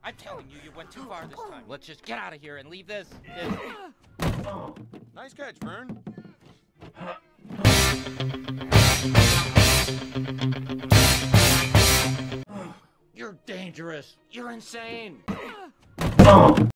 I'm telling you, you went too far this time. Let's just get out of here and leave this. Nice catch, Verne. You're dangerous. You're insane.